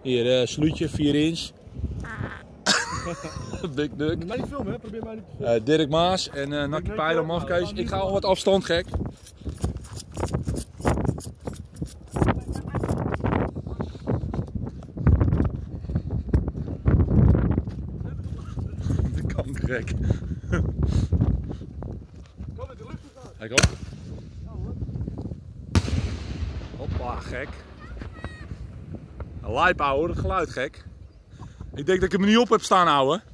Hier, sluitje, 4 inch. Big Duck. Moet mij niet filmen, hè? Probeer mij niet te filmen. Dirk Maas en Nakkie Pijl Mafkees. Ik ga al wat afstand, gek. De kankergek. Kan met de lucht gaan. Hij komt. Hoppa, gek. Een lijp, ouwe, dat geluid, gek. Ik denk dat ik hem er niet op heb staan, ouwe.